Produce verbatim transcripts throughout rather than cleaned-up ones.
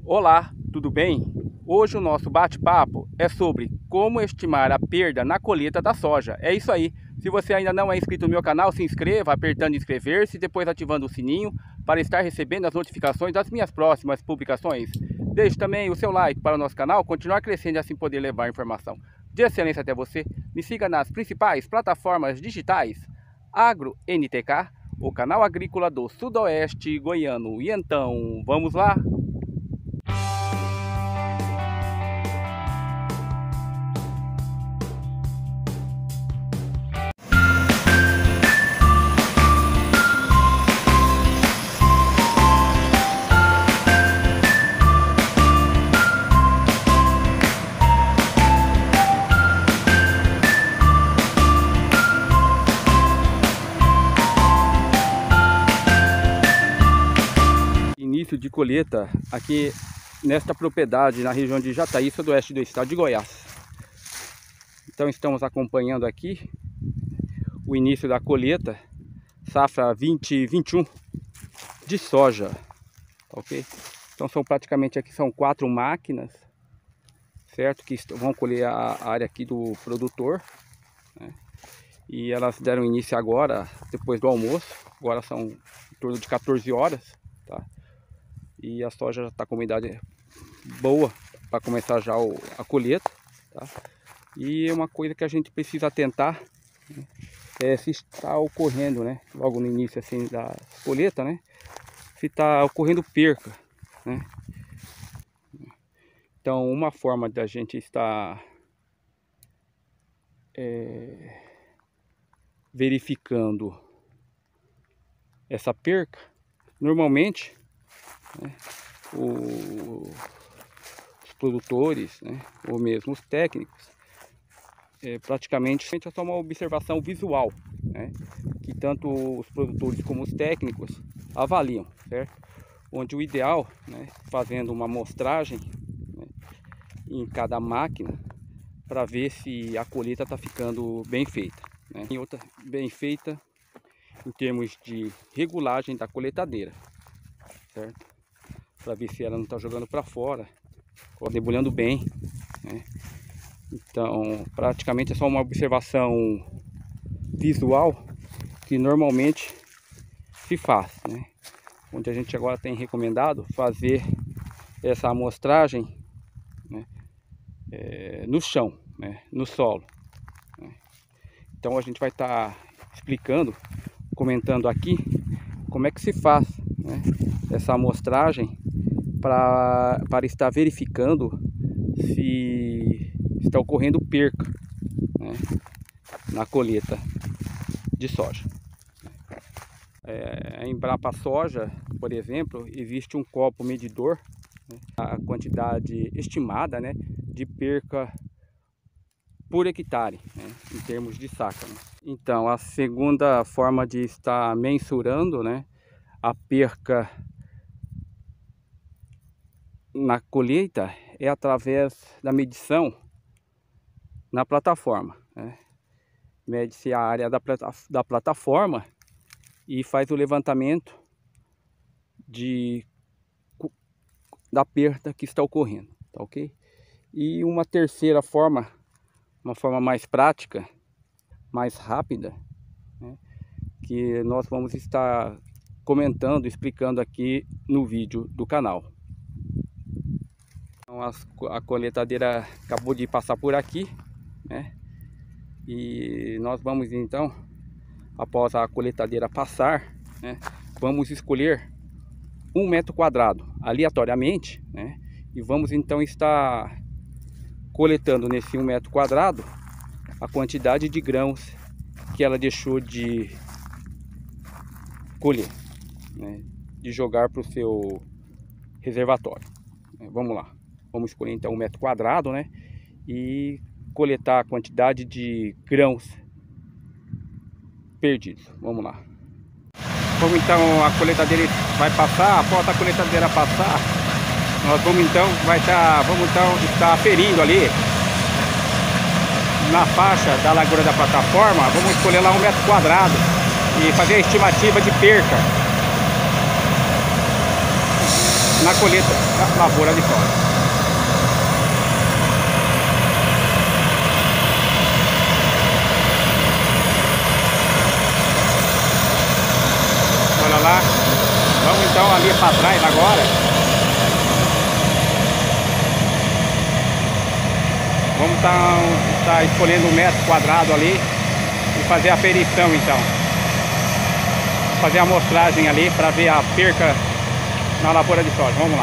Olá, tudo bem? Hoje o nosso bate-papo é sobre como estimar a perda na colheita da soja. É isso aí. Se você ainda não é inscrito no meu canal, se inscreva apertando inscrever-se e depois ativando o sininho para estar recebendo as notificações das minhas próximas publicações. Deixe também o seu like para o nosso canal continuar crescendo e assim poder levar informação de excelência até você. Me siga nas principais plataformas digitais Agro N T K, o canal agrícola do Sudoeste Goiano. E então, vamos lá? Início de colheita aqui nesta propriedade na região de Jataí, sudoeste do estado de Goiás. Então estamos acompanhando aqui o início da colheita safra vinte vinte e um de soja, ok? Então são praticamente aqui são quatro máquinas, certo? Que vão colher a área aqui do produtor, né? E elas deram início agora, depois do almoço. Agora são em torno de quatorze horas, tá? E a soja já está com uma idade boa para começar já o, a colheita, tá? E uma coisa que a gente precisa atentar, né, é se está ocorrendo, né, logo no início assim da colheita, né, se está ocorrendo perca, né? Então uma forma da gente estar é, verificando essa perca, normalmente, né, o, os produtores, né, ou mesmo os técnicos, é, praticamente é só uma observação visual, né, que tanto os produtores como os técnicos avaliam, certo? Onde o ideal, né, fazendo uma amostragem, né, em cada máquina para ver se a colheita está ficando bem feita, né? Em outra bem feita em termos de regulagem da colheitadeira, certo? Para ver se ela não está jogando para fora, ou debulhando bem, né? Então praticamente é só uma observação visual que normalmente se faz, né? Onde a gente agora tem recomendado fazer essa amostragem, né, é, no chão, né, no solo, né? Então a gente vai estar tá explicando, comentando aqui como é que se faz, né, essa amostragem para para estar verificando se está ocorrendo perca, né, na colheita de soja. É, em Embrapa Soja, por exemplo, existe um copo medidor, né, a quantidade estimada, né, de perca por hectare, né, em termos de saca, né? Então a segunda forma de estar mensurando, né, a perca na colheita é através da medição na plataforma, né? Mede-se a área da, plata da plataforma e faz o levantamento de, da perda que está ocorrendo, tá ok? E uma terceira forma, uma forma mais prática, mais rápida, né, que nós vamos estar comentando, explicando aqui no vídeo do canal. Então, as, a colheitadeira acabou de passar por aqui, né? E nós vamos então, após a colheitadeira passar, né, vamos escolher um metro quadrado aleatoriamente, né? E vamos então estar coletando nesse um metro quadrado a quantidade de grãos que ela deixou de colher, né, de jogar para o seu reservatório. Vamos lá, vamos escolher então um metro quadrado, né, e coletar a quantidade de grãos perdidos. Vamos lá. Como então a colheitadeira vai passar, após a colheitadeira passar, nós vamos então vai estar, vamos então estar aferindo ali na faixa da largura da plataforma. Vamos escolher lá um metro quadrado e fazer a estimativa de perca. na colheita da lavoura de soja. Olha lá, vamos então ali para trás agora. Vamos estar tá, tá escolhendo um metro quadrado ali e fazer a aferição então. Fazer a amostragem ali para ver a perca na lavoura de soja. Vamos lá.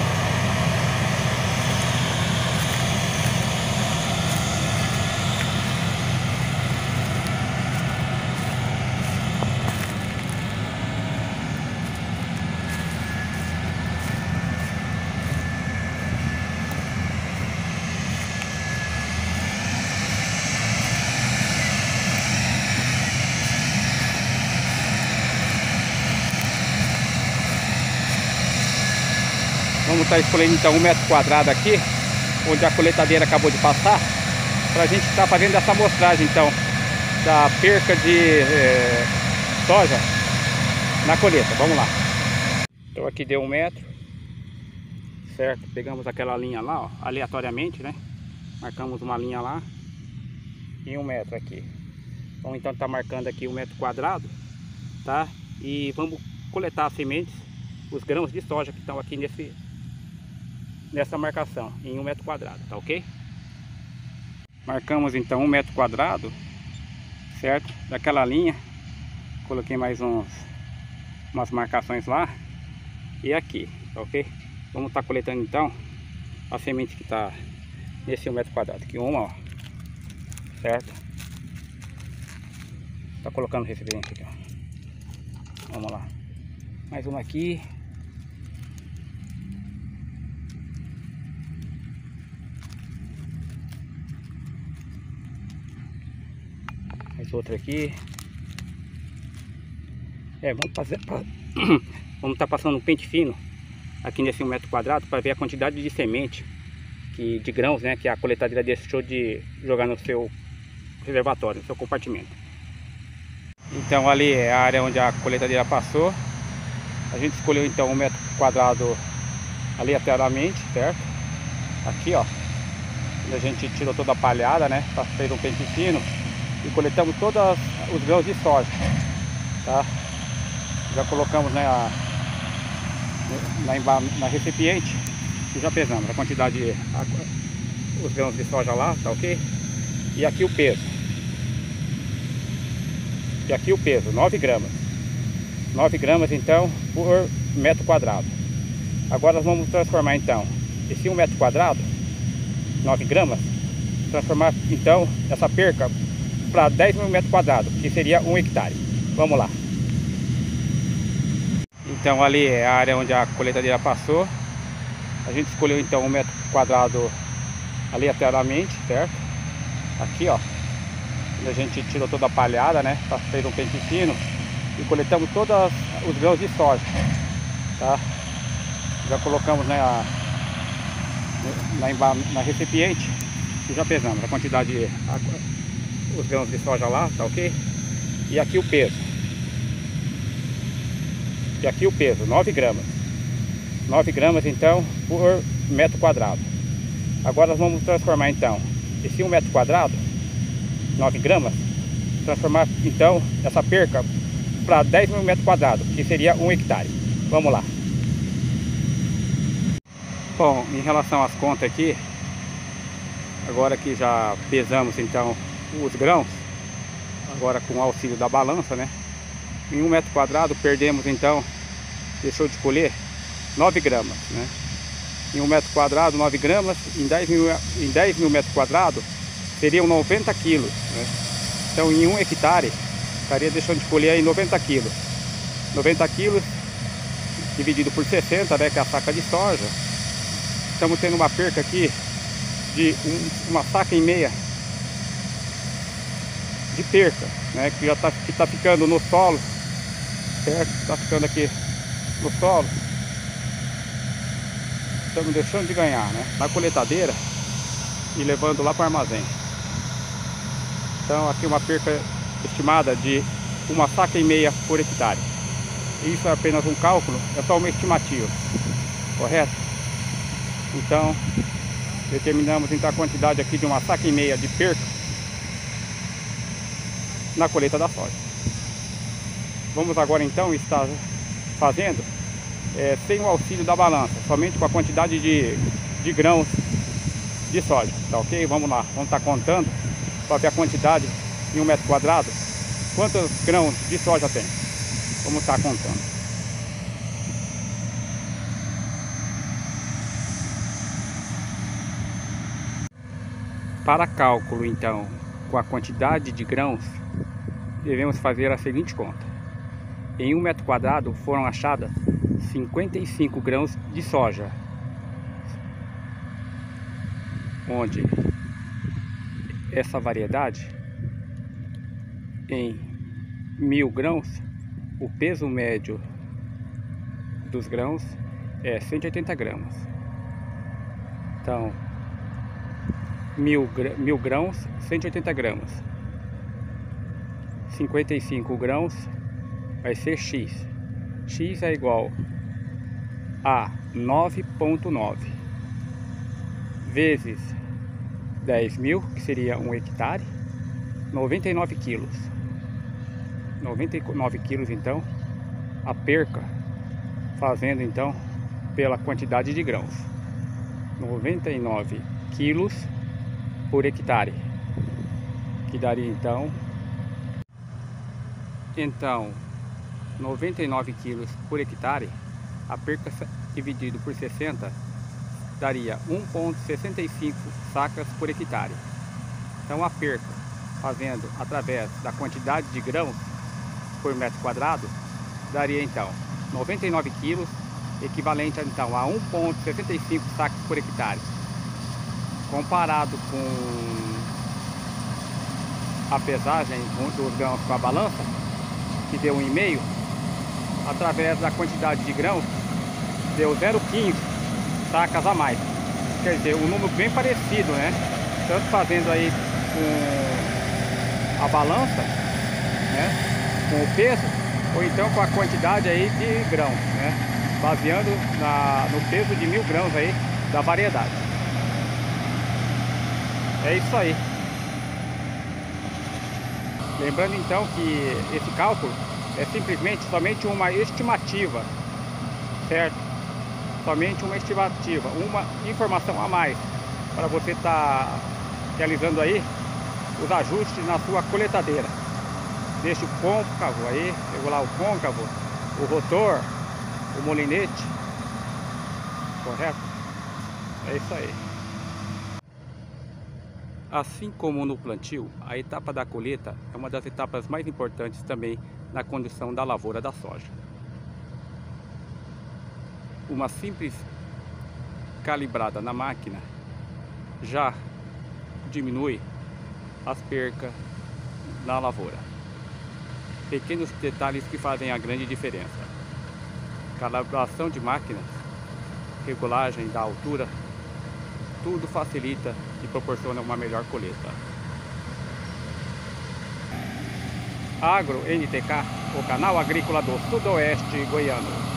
Vamos estar escolhendo então um metro quadrado aqui, onde a coletadeira acabou de passar, para a gente estar fazendo essa amostragem então da perca de é, soja na colheita. Vamos lá. Então aqui deu um metro, certo? Pegamos aquela linha lá, ó, aleatoriamente, né? Marcamos uma linha lá e um metro aqui. Vamos então estar marcando aqui um metro quadrado, tá? E vamos coletar as sementes, os grãos de soja que estão aqui nesse nessa marcação em um metro quadrado, tá ok? Marcamos então um metro quadrado, certo? Daquela linha, coloquei mais uns umas marcações lá e aqui, tá ok? Vamos estar coletando então a semente que está nesse um metro quadrado aqui, uma, ó, certo? Tá colocando o recipiente aqui, ó. Vamos lá, mais uma aqui. Mais outra aqui. É, vamos fazer. Vamos estar passando um pente fino aqui nesse um metro quadrado para ver a quantidade de semente que, de grãos, né, que a coletadeira deixou de jogar no seu reservatório, no seu compartimento. Então ali é a área onde a coletadeira passou. A gente escolheu então um metro quadrado aleatoriamente, certo? Aqui, ó, a gente tirou toda a palhada, né? Fez um pente fino e coletamos todos os grãos de soja, tá? Já colocamos, né, a, na, na recipiente e já pesamos a quantidade de a, os grãos de soja lá, tá ok? E aqui o peso. E aqui o peso, nove gramas. nove gramas então por metro quadrado. Agora nós vamos transformar então esse um metro quadrado, nove gramas, transformar então essa perca para dez mil metros quadrados, que seria um hectare. Vamos lá. Então ali é a área onde a coletadeira passou. A gente escolheu então um metro quadrado aleatoriamente, certo? Aqui, ó, a gente tirou toda a palhada, né? Fez um pente fino e coletamos todos os grãos de soja, tá? Já colocamos, né, a, na, na recipiente e já pesamos a quantidade de a, os grãos de soja lá, tá ok? E aqui o peso. E aqui o peso, nove gramas. nove gramas então por metro quadrado. Agora nós vamos transformar então esse um metro quadrado, nove gramas, transformar então essa perca para dez mil metros quadrados, que seria um hectare. Vamos lá. Bom, em relação às contas aqui, agora que já pesamos então os grãos, agora com o auxílio da balança, né? Em um metro quadrado perdemos então, deixou de colher nove gramas, né? Em um metro quadrado, nove gramas, em dez mil, em dez mil metros quadrados seriam noventa quilos, né? Então em um hectare estaria deixando de colher aí noventa quilos. noventa quilos dividido por sessenta, né, que é a saca de soja. Estamos tendo uma perca aqui de um, uma saca e meia de perca, né, que já está que tá ficando no solo, certo? Está ficando aqui no solo. Estamos deixando de ganhar, né, na coletadeira e levando lá para o armazém. Então aqui uma perca estimada de uma saca e meia por hectare. Isso é apenas um cálculo, é só uma estimativa. correto? Então, determinamos então a quantidade aqui de uma saca e meia de perca na colheita da soja. Vamos agora então estar fazendo é, sem o auxílio da balança, somente com a quantidade de, de grãos de soja, tá ok? Vamos lá, vamos estar contando para ver a quantidade em um metro quadrado, quantos grãos de soja tem. Vamos estar contando. Para cálculo então, com a quantidade de grãos, devemos fazer a seguinte conta. Em um metro quadrado foram achadas cinquenta e cinco grãos de soja, onde essa variedade em mil grãos, o peso médio dos grãos é cento e oitenta gramas. Então, mil, mil grãos, cento e oitenta gramas. cinquenta e cinco grãos vai ser X. X é igual a nove vírgula nove vezes dez mil, que seria um hectare, noventa e nove quilos. noventa e nove quilos então, a perca, fazendo então pela quantidade de grãos. noventa e nove quilos por hectare, que daria então então noventa e nove quilos por hectare. A perca dividido por sessenta daria um vírgula sessenta e cinco sacas por hectare. Então a perca, fazendo através da quantidade de grãos por metro quadrado, daria então noventa e nove quilos, equivalente então a um vírgula sessenta e cinco sacas por hectare. Comparado com a pesagem dos grãos com a balança, que deu um e meio, através da quantidade de grãos, deu zero vírgula quinze sacas a mais. Quer dizer, um número bem parecido, né? Tanto fazendo aí com a balança, né? Com o peso, ou então com a quantidade aí de grãos, né? Baseando na, no peso de mil grãos aí da variedade. É isso aí. Lembrando então que esse cálculo é simplesmente somente uma estimativa, certo? Somente uma estimativa, uma informação a mais para você estar tá realizando aí os ajustes na sua coletadeira. Deixa o côncavo aí, regular o côncavo, o rotor, o molinete, correto? É isso aí. Assim como no plantio, a etapa da colheita é uma das etapas mais importantes também na condução da lavoura da soja. Uma simples calibrada na máquina já diminui as percas na lavoura. Pequenos detalhes que fazem a grande diferença. Calibração de máquinas, regulagem da altura, tudo facilita e proporciona uma melhor colheita. Agro N T K, o canal agrícola do Sudoeste Goiano.